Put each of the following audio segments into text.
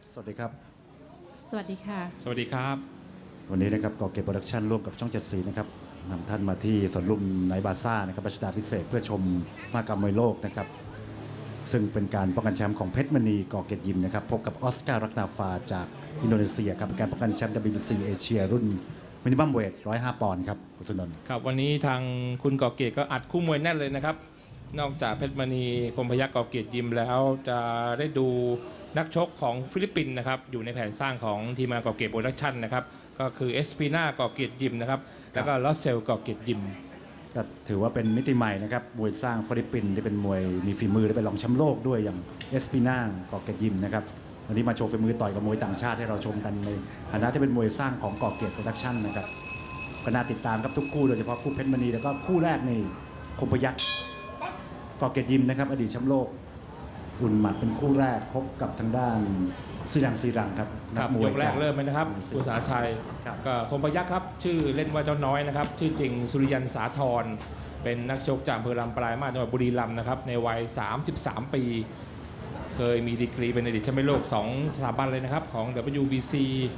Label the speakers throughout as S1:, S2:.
S1: สวัสดีครับ
S2: สวัสดีค่ะ
S3: สวัสดีครับ
S1: วันนี้นะครับกอเกตโปรดักชั่นร่วมกับช่อง7 สีนะครับนำท่านมาที่สวนลุมไนท์บาซ่านะครับรัชดาภิเษกเพื่อชมมหกรรมมวยโลกนะครับซึ่งเป็นการป้องกันแชมป์ของเพชรมณีกอเกตยิมนะครับพบกับออสการ์รักนาฟาจากอินโดนีเซียครับเป็นการป้องกันแชมป์ WBC เอเชียรุ่นมินิมัมเวท105 ปอนด์ครับคุณสุนนท์
S3: ครับวันนี้ทางคุณกอเกตก็อัดคู่มวยแน่นเลยนะครับนอกจากเพชรมณีคมพยัคฆ์กอเกตยิมแล้วจะได้ดูนักชกของฟิลิปปินส์นะครับอยู่ในแผนสร้างของทีมงานกอเกตโปรดักชั่นนะครับก็คือเอสปีนากอเกตยิมนะครับแล้วก็ลอสเซลกอเกตยิม
S1: ก็ถือว่าเป็นมิติใหม่นะครับมวยสร้างฟิลิปปินส์ที่เป็นมวยมีฝีมือและเป็นรองแชมป์โลกด้วยอย่างเอสปีนากอเกตยิมนะครับวันนี้มาโชว์ฝีมือต่อยกับมวยต่างชาติให้เราชมกันในฐานะที่เป็นมวยสร้างของกอเกตโปรดักชั่นนะครับก็น่าติดตามครับทุกคู่โดยเฉพาะคู่เพชรมณีแล้วก็คู่แรกในคมพยัคฆ์กอเกตยิมนะครับอดีตแชมป์โลกอุ่นหมัดเป็นคู่แรกพบกับทางด้านซีรังครับนักมวย
S3: ยกแรกเริ่มไหมนะครับคุณสาชัยก็คมพยัคฆ์ครับชื่อเล่นว่าเจ้าน้อยนะครับชื่อจริงสุริยันสาธรเป็นนักชกจากอำเภอลำปลายมาสจังหวัดบุรีรัมย์นะครับในวัย33 ปีเคยมีดีกรีเป็นอดีตแชมป์โลก2 สถาบันเลยนะครับของ WBC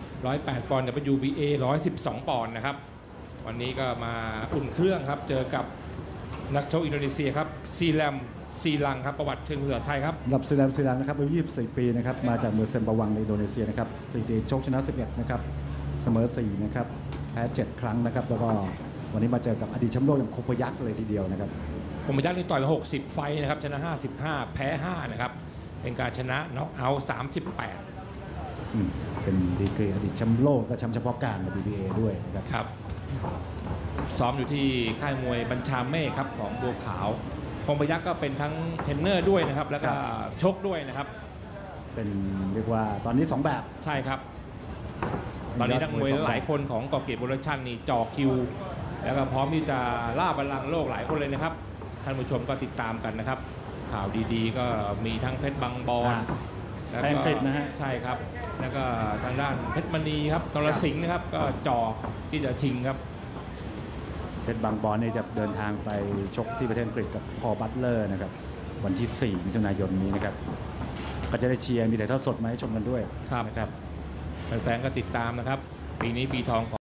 S3: 108 ปอนด์ WBA 112 ปอนด์นะครับวันนี้ก็มาอุ่นเครื่องครับเจอกับนักชกอินโดนีเซียครับซีลังครับประวัติเชิงเผือกชัยครับ
S1: กับซีรังนะครับอายุ24 ปีนะครับมาจากเมืองเซมปาวังในอินโดนีเซียนะครับสถิติชกชนะ11นะครับเสมอ4นะครับแพ้7 ครั้งนะครับแล้วก็วันนี้มาเจอกับอดีตแชมป์โลกอย่างคมพยัคฆ์เลยทีเดียวนะครับ
S3: คมพยัคฆ์นี่ต่อยมา60 ไฟนะครับชนะ55แพ้5นะครับเป็นการชนะน็อกเอาท์38
S1: เป็นดีกรีอดีตแชมป์โลกก็แชมป์เฉพาะการใน WBA ด้วยนะครับ
S3: ครับซ้อมอยู่ที่ค่ายมวยบัญชาเมฆครับของบัวขาวคมพยัคฆ์ก็เป็นทั้งเทรนเนอร์ด้วยนะครับแล้วก็ชกด้วยนะครับ
S1: เป็นเรียกว่าตอนนี้2แบบ
S3: ใช่ครับตอนนี้นักมวยหลายคนของกอเกตโปรดักชั่นนี่จ่อคิวแล้วก็พร้อมที่จะล่าบัลลังก์โลกหลายคนเลยนะครับท่านผู้ชมก็ติดตามกันนะครับข่าวดีๆก็มีทั้งเพชรบางบอน
S1: แล้วก็นะฮะ
S3: ใช่ครับแล้วก็ทางด้านเพชรมณีครับตรสิงห์นะครับก็จ่อที่จะชิงครับ
S1: เพชรบางบอนนี่จะเดินทางไปชกที่ประเทศอังกฤษกับพอล บัตเลอร์นะครับวันที่4 มิถุนายนนี้นะครับก็จะได้เชียร์มีถ่ายทอดสดมาให้ชมกันด้วย
S3: นะครับแฟนๆก็ติดตามนะครับปีนี้ปีทองของ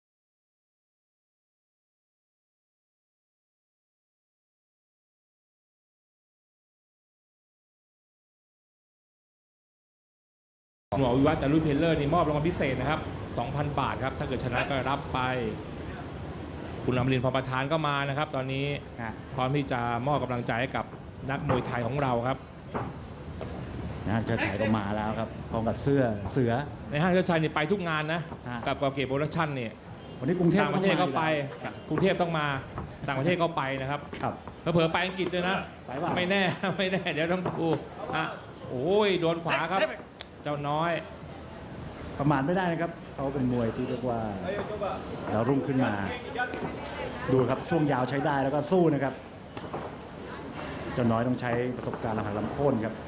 S3: หมอวิวัฒน์จารุเพลเลอร์นี่มอบรางวัลพิเศษนะครับ 2,000 บาทครับถ้าเกิดชนะก็รับไปคุณอมรินทร์ พรประธานก็มานะครับตอนนี้พร้อมที่จะมอบกำลังใจให้กับนักมวยไทยของเราครับ
S1: นะฮะเชิดชัยก็มาแล้วครับพร้อมกับเสือ
S3: ในห้างเชิดชัยนี่ไปทุกงานนะกับกอเกตโปรดักชั่นเนี่ย
S1: วันนี้กรุงเทพ
S3: ต่างประเทศก็ไปกรุงเทพต้องมาต่างประเทศก็ไปนะครับเผลอไปอังกฤษด้วยนะไม่แน่เดี๋ยวต้องดูโอ้ยโดนขวาครับเจ้าน้อย
S1: ประมาณไม่ได้นะครับเขาเป็นมวยที่เรียกว่าเรารุ่งขึ้นมาดูครับช่วงยาวใช้ได้แล้วก็สู้นะครับเจ้าน้อยต้องใช้ประสบการณ์ลำหักลำโค่นครับ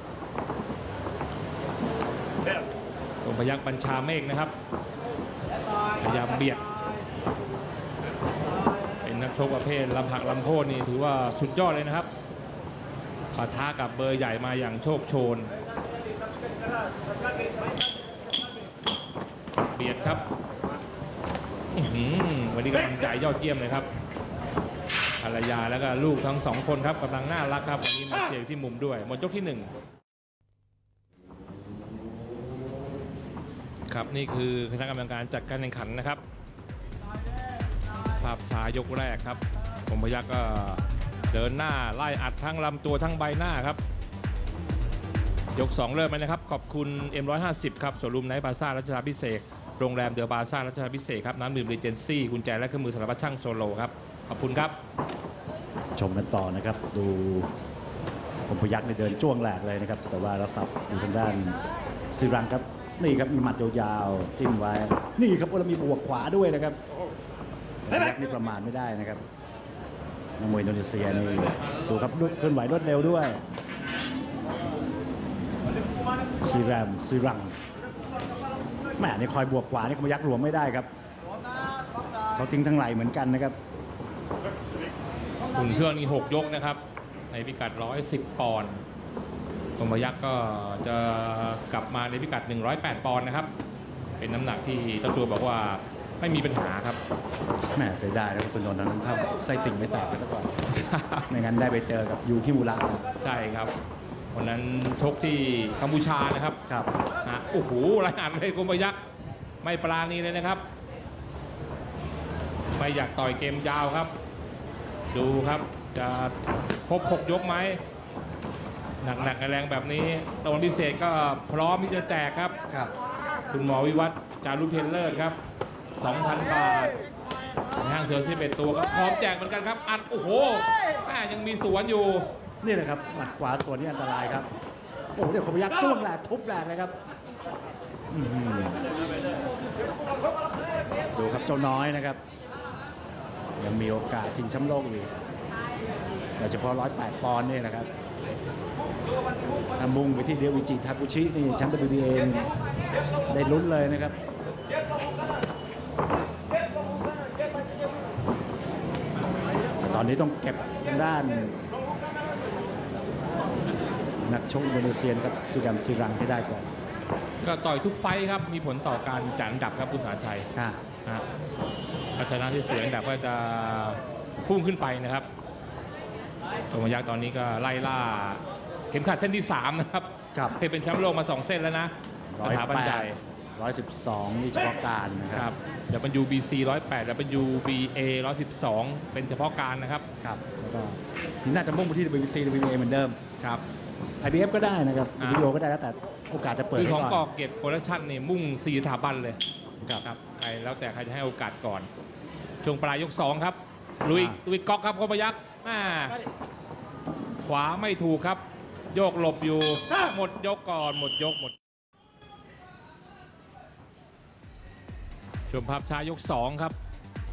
S3: คมพยัคฆ์บัญชาเมฆนะครับพยายามเบียดเป็นนักชกประเภทลำหักลำโค่นนี่ถือว่าสุดยอดเลยนะครับปะทะกับเบอร์ใหญ่มาอย่างโชคโชนเบียดครับวันนี้กำลังใจยอดเยี่ยมเลยครับภรรยาแล้วก็ลูกทั้ง2 คนครับกำลังน่ารักครับวันนี้มาเชียร์ที่มุมด้วยหมดยกที่1ครับนี่คือคณะกรรมการจัดการแข่งขันนะครับภาพช้ายกแรกครับคมพยัคฆ์ก็เดินหน้าไล่อัดทั้งลำตัวทั้งใบหน้าครับยก2เริ่มไปนะครับขอบคุณ M150 ครับสวนลุมไนท์บาซ่ารัชดาภิเษกโรงแรมเดอะบาซ่ารัชดาภิเษกครับน้ำดื่มรีเจนซี่กุญแจและเครื่องมือสารพัดช่างโซโลครับขอบคุณครับ
S1: ชมกันต่อนะครับดูคมพยัคฆ์ในเดินจ้วงแหลกเลยนะครับแต่ว่าเราสับอยู่ทางด้านซีรังครับนี่ครับมีหมัดยาวๆจิ้มไว้นี่ครับแล้วมีบวกขวาด้วยนะครับพยัคฆ์นี่ประมาณไม่ได้นะครับนักมวยอินโดนีเซียนี่ดูครับเคลื่อนไหวรวดเร็วด้วยซีรังแม่นี่คอยบวกขวานี่คมพยัคฆ์หลวมไม่ได้ครับเขาทิ้งทั้งไหลเหมือนกันนะครับ
S3: อุ่นเครื่องนี่6 ยกนะครับในพิกัด110 ปอนด์คมพยัคฆ์ก็จะกลับมาในพิกัด 108 ปอนด์นะครับเป็นน้ำหนักที่เจ้าตัวบอกว่าไม่มีปัญหาครับ
S1: แหมเสียดายนะคุณสุนทรนั้นถ้าไส้ติ่งไม่แตกไปซะก่อน ไม่งั้นได้ไปเจอกับยูคิมูระนะ
S3: ใช่ครับวันนั้นชกที่กัมพูชานะครับ
S1: ครับ
S3: โอ้โหรายงานเลยคมพยัคฆ์ไม่ปราณีเลยนะครับไม่อยากต่อยเกมยาวครับดูครับจะครบ6 ยกไหมหนักแรงแบบนี้ตอนพิเศษก็พร้อมที่จะแจกครับ
S1: ครับ
S3: คุณหมอวิวัฒน์จารุเพลเลิศครับ 2,000 บาทในห้างเสือ11 ตัวก็พร้อมแจกเหมือนกันครับอัดโอ้โหยังมีสวนอยู่
S1: นี่แหละครับหมัดขวาสวนนี่อันตรายครับโอ้โหเดี๋ยวคมพยัคฆ์จ้วงแหลกทุบแหลกเลยครับดูครับเจ้าน้อยนะครับยังมีโอกาสชิงแชมป์โลกอีกโดยเฉพาะ108 ปอนด์นี่นะครับถ้ามุ่งไปที่เดียวอิจิทากุชินี่แชมป์ WBA ได้ลุ้นเลยนะครับตอนนี้ต้องเก็บทางด้านนักชกอินโดนีเซียครับสุกัมซีรังให้ได้ก่อน
S3: ก็ต่อยทุกไฟท์ครับมีผลต่อการจัดอันดับครับคุณสารชัยพัฒนาที่เสียอันดับก็จะพุ่งขึ้นไปนะครับคมพยัคฆ์ตอนนี้ก็ไล่ล่าเข็มขัดเส้นที่3นะครับเคยเป็นแชมป์โลกมา2 เส้นแล้วนะสถาบันใหญ่
S1: 112นี่เฉพาะการนะครับ
S3: WBC 108 WBA 112เป็นเฉพาะการนะครับ
S1: ครับแล้วก็น่าจะมุ่งไปที่ WBC WBA เหมือนเดิม
S3: ครับ
S1: IBF ก็ได้นะครับวิดีโอก็ได้แล้วแต่โอกาสจะเปิดให้ก่อน
S3: ของกอเกียรติโปรดักชั่นนี่มุ่ง4 สถาบันเลย
S1: ครับ
S3: ใครแล้วแต่ใครจะให้โอกาสก่อนช่วงปลายยก 2ครับลุยก๊อกครับคมพยัคฆ์ขวาไม่ถูกครับโยกหลบอยู่หมดยกก่อนหมดชมภาพช้ายก 2ครับ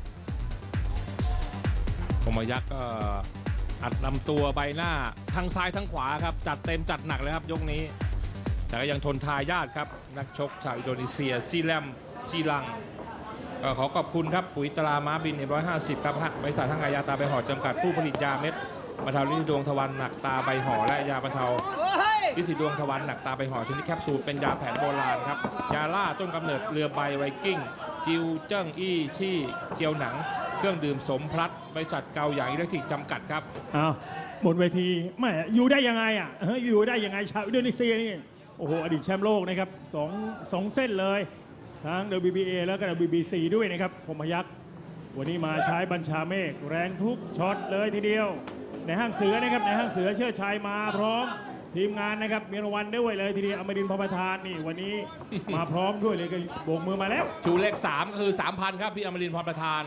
S3: คมพยัคฆ์ก็อัดลำตัวใบหน้าทั้งซ้ายทั้งขวาครับจัดเต็มจัดหนักเลยครับยกนี้แต่ก็ยังทนทายาทครับนักชกชาวอินโดนีเซียซีแลมซีลังก็ขอขอบคุณครับปุ๋ยตราม้าบิน150ครับบริษัททั้งยาตาใบห่อจำกัดผู้ผลิตยาเม็ดบรรเทาฤทธิ์ดวงทวารหนักตาใบห่อและยาบรรเทาฤทธิ์ดวงทวารหนักตาใบห่อชนิดแคปซูลเป็นยาแผนโบราณครับยาล่าต้นกำเนิดเรือใบไวกิ้งจิวเจิ้งอี้ชี่เจียวหนังเครื่องดื่มสมพลัดบริษัทเกาหยางอิเล็กทริกจำกัดครับ
S4: หมดเวทีไม่อยู่ได้ยังไงอยู่ได้ยังไงชาวอินโดนีเซียนี่โอ้โหอดีตแชมป์โลกนะครับสองเส้นเลยทั้ง WBA แล้วก็ WBC ด้วยนะครับคมพยัคฆ์วันนี้มาใช้บัญชาเมฆแรงทุกช็อตเลยทีเดียวในห้างเสือนะครับในห้างเสือเชิดชัยมาพร้อมทีมงานนะครับมีรางวัลด้วยเลยทีเดียวอมรินทร์ พประธานนี่วันนี้ มาพร้อมด้วยเลยก็โบกมือมาแล้ว
S3: ชูเลข3ก็คือ 3,000 ครับพี่อมรินทร์ พประธาน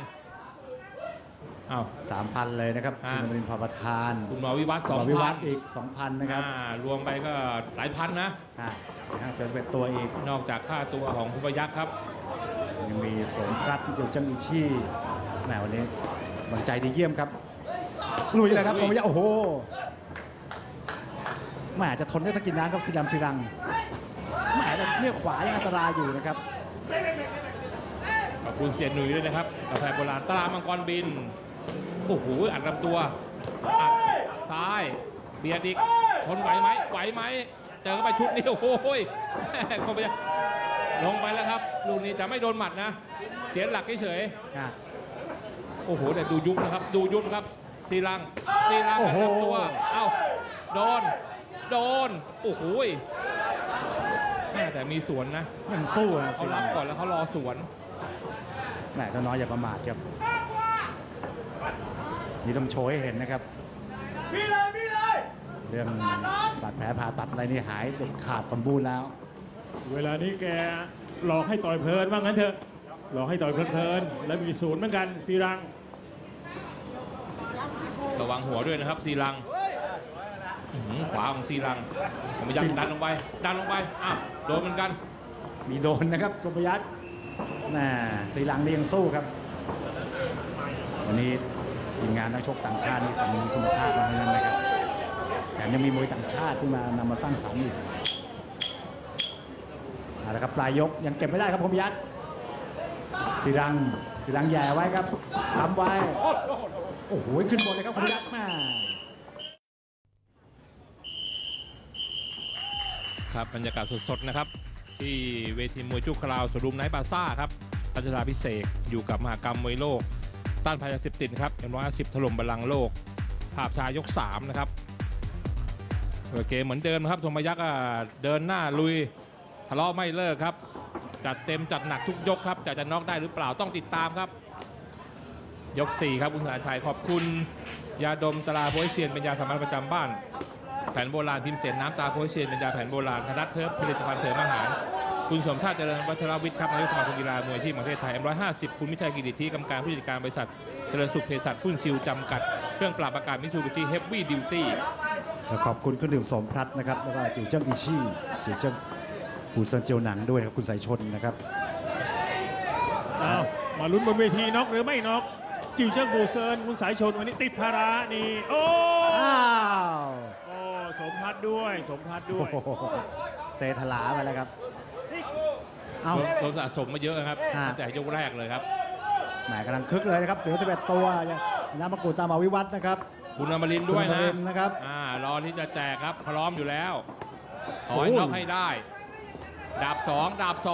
S1: 3,000 เลยนะครับคุณอมรินทร์ พประธาน
S3: คุณหมอวิวัฒน์ 2,000
S1: วิวัฒน์อีก 2,000 นะครับ
S3: รวมไปก็หลายพันนะ
S1: เสือ11 ตัวอีก
S3: นอกจากค่าตัวของคมพยัคฆ์ครับ
S1: ยังมีสมรัตน์เจียวเจิ้งอีชี่แหมวันนี้บังใจดีเยี่ยมครับลุยเลยครับคมพยัคฆ์โอ้โหแหมจะทนได้สักกี่น้ำครับซีรัมซีรังแหมแต่เนี่ยขวายังอันตรายอยู่นะครับ
S3: ขอบคุณเสียหนุ่ยด้วยนะครับกาแฟโบราณตรามังกรบินโอ้โหอัดลำตัวอัดซ้ายเบียดอีกทนไหวไหมเจอเข้าไปชุดนี้โอ้โหคมพยัคฆ์ลงไปแล้วครับลูกนี้จะไม่โดนหมัดนะเสียหลักเฉยโอ้โหแต่ดูยุบนะครับดูยุบครับซีรังอัดลำตัวโดนโอ้โหแต่มีสวนนะ
S1: มันสู้นะ
S3: เขารับก่อนแล้วเขารอสวน
S1: แหมเจ้าน้อยอย่าประมาทครับนี่ต้องโชว์ให้เห็นนะครับเรื่องบาดแผลผ่าตัดอะไรนี่หายเด็ดขาดสมบูรณ์แล้ว
S4: เวลานี้แกหลอกให้ต่อยเพลินว่างั้นเถอะหลอกให้ต่อยเพลินแล้วมีศูนย์เหมือนกันซีรัง
S3: ระวังหัวด้วยนะครับซีรังขวาของซีรังผมพยัคฆ์ดันลงไปโดนเหมือนกัน
S1: มีโดนนะครับคมพยัคฆ์ซีรังนี่ยังสู้ครับวันนี้ทีมงานนักชกต่างชาตินี่มีคุณภาพมากทั้งนั้นนะครับแถมยังมีมวยต่างชาติที่มานำมาสร้างสรรค์อีกนะครับปลายยกยังเก็บไม่ได้ครับคมพยัคฆ์ซีรังแย่ไว้ครับทำไว้โอ้โหขึ้นบนเลยครับคมพยัคฆ์
S3: ครับบรรยากาศสดๆนะครับที่เวทีมวยจุคราวสวนลุมไนท์บาซ่าครับรัชดาภิเษกอยู่กับมหกรรมมวยโลกต้านภัยยาเสพติดครับ110ถล่มบัลลังก์โลกภาพชายยก3นะครับเกมเหมือนเดิมครับธงพยัคฆ์เดินหน้าลุยทะเลาะไม่เลิกครับจัดเต็มจัดหนักทุกยกครับจะน็อกได้หรือเปล่าต้องติดตามครับยก4ครับคุณสารชัยขอบคุณยาดมตราโพยเซียนเป็นยาสามัญประจำบ้านแผนโบราณพิมพ์เสนน้ำตาโพยเซียนเป็นยาแผนโบราณธนัทเทิร์ฟผลิตภัณฑ์เสริมอาหารคุณสมชาติเจริญวัชรวิทย์ครับนายกสมาคมกีฬามวยที่ประเทศไทย M150 คุณมิชัยกิติธิกรรมการผู้จัดการบริษัทเจริญสุขเภสัชหุ้นซิลจำกัดเครื่องปรับอากาศมิตซูบิชิเฮฟวี่ดิวตี้
S1: และขอบคุณเครื่องดื่มสมพลัดนะครับแล้วก็จิ๋วเจิ้งอิชี่จิ๋วเจิ้งปูเซินเจียวหนังด้วยครับคุณสายชนนะครับ
S4: อ้าวมาลุ้นบนเวทีน็อกหรือไม่น็อกจิวเจิ้งบูเซินคุณสายชนวันนี้ติดภาระนี่โอ้
S1: อ้าว
S4: โอ้สมพัดด้วยสมพัดด้วย
S1: โอ้โหเซทลาไปแล้วครับเอา
S3: โดนสะสมมาเยอะครับ
S1: ฮะ
S3: ตั้งแต่ยกแรกเลยครับ
S1: แหมกำลังคึกเลยนะครับเสือ11ตัวยังน้ำมะกรูดตามมาวิวัฒน์นะครับ
S3: คุณอมรินทร์ด้วย
S1: คุณอม
S3: นะ
S1: รินทร์นะครับ
S3: รอที่จะแจกครับพร้อมอยู่แล้วขอให้
S1: โอ้ย
S3: น็อกให้ได้ ดาบ2ดาบ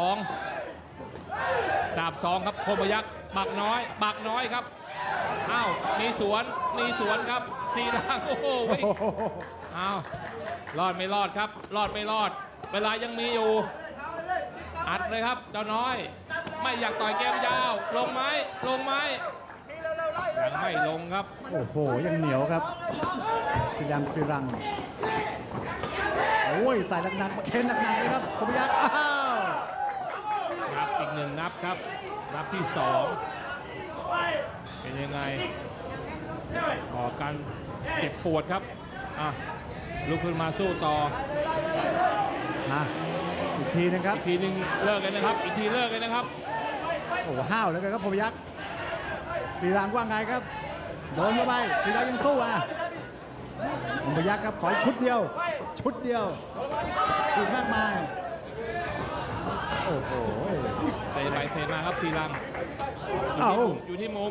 S3: 2ดาบ2ครับคมพยัคฆ์บักน้อยครับอ้าวมีสวนครับสีดังโอ้โหวิ่ง
S1: โอ้โห
S3: อ้าวรอดไม่รอดครับรอดไม่รอดเวลายังมีอยู่อัดเลยครับเจ้าน้อยไม่อยากต่อยเกมยาวลงไหมยังไม่ลงครับ
S1: โอ้โหยังเหนียวครับซิรังโอ้ยใส่หนักๆมาเค้นหนักๆเลยครับคมยักษ์อ้าว
S3: นับอีก1นับครับนับที่2เป็นยังไงออกการเจ็บปวดครับลุกขึ้นมาสู้ต่อ
S1: นะอีกทีนึงครับ
S3: อีกทีหนึงเลิกเลยนะครับอีกทีเลิกเลยนะครับ
S1: โอ้โหห้าวเหลยครับคมยักษ์สีรังว่าไงครับโดนเข้าไปสีรังยังสู้คมยักษ์ครับขออีกชุดเดียวฉีดมากมายโอ้โห
S3: เซไปเซมาครับสีรัง
S1: เอ้า
S3: อยู่ที่มุม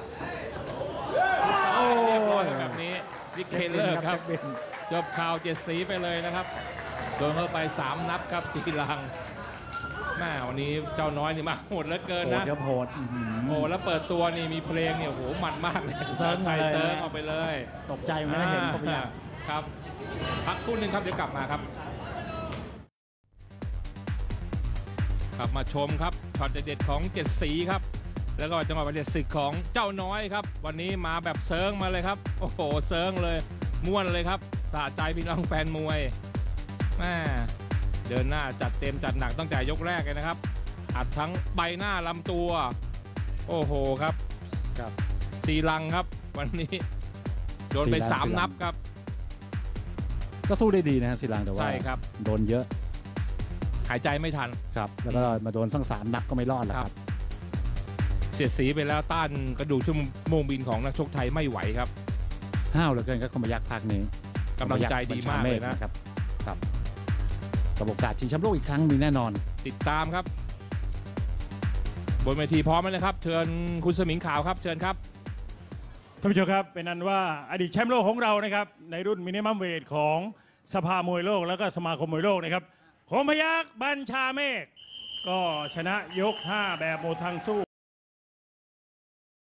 S1: โอ้
S3: เรียบร้อยแบบนี้วิกเคเลอร์ครับ
S1: เช็คบิน
S3: จบข่าว7 สีไปเลยนะครับโดนเข้าไป3นับครับสีรังแม่วันนี้เจ้าน้อยนี่มาโหดเหลือเกิน
S1: โหด
S3: นะครับ
S1: โหดอื้อหือ
S3: โอ้แล้วเปิดตัวนี่มีเพลงเนี่ยโหมันมากเลย
S1: เซิร์ฟ
S3: ชัย
S1: เลย
S3: เซิร์ฟเอาไปเลย
S1: ตกใจเหมือนกันนะเห็นคมยักษ์
S3: ครับพักครู่หนึงครับเดี๋ยวกลับมาครับกลับมาชมครับช็อตเด็ดๆของ7 สีครับแล้วก็จังหวะประเด็ดศึกของเจ้าน้อยครับวันนี้มาแบบเซิร์งมาเลยครับโอ้โหเซิร์งเลยม่วนเลยครับสะใจพี่น้องแฟนมวยแม่เดินหน้าจัดเต็มจัดหนักตั้งแต่ยกแรกเลยนะครับอัดทั้งใบหน้าลำตัวโอ้โหครับสีรังครับวันนี้โดนไป3 นับครับ
S1: ก็สู้ได้ดีนะศิรังแต่ว่า
S3: ใช่ครับ
S1: โดนเยอะ
S3: หายใจไม่ทัน
S1: ครับแล้วก็มาโดนทั้ง3 นัดก็ไม่รอดแล้วครับ
S3: เสียดสีไปแล้วต้านกระดูกชั่วโมงบินของนักชกไทยไม่ไหวครับ
S1: ห้าวเหลือเกินครับคมยักษ์ภาคนี้
S3: กำลังใจดีมากเลยนะ
S1: ครับกับโอกาสชิงแชมป์โลกอีกครั้งมีแน่นอน
S3: ติดตามครับบนเวทีพร้อมแล้วนะครับเชิญคุณสมิงขาวครับเชิญครับ
S4: ท่านผู้ชมครับเป็นนั้นว่าอดีตแชมป์โลกของเรานะครับในรุ่นมินิมัมเวทของสภามวยโลกแล้วก็สมาคมมวยโลกนะครับคมพยัคฆ์บัญชาเมฆก็ชนะยก 5 แบบหมดทางสู้